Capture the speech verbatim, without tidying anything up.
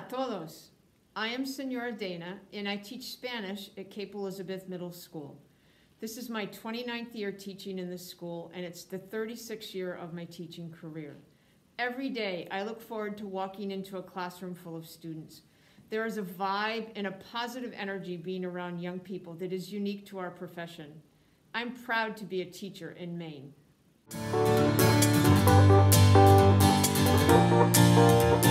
todos. I am Senora Dana, and I teach Spanish at Cape Elizabeth Middle School. This is my twenty-ninth year teaching in this school, and it's the thirty-sixth year of my teaching career. Every day, I look forward to walking into a classroom full of students. There is a vibe and a positive energy being around young people that is unique to our profession. I'm proud to be a teacher in Maine.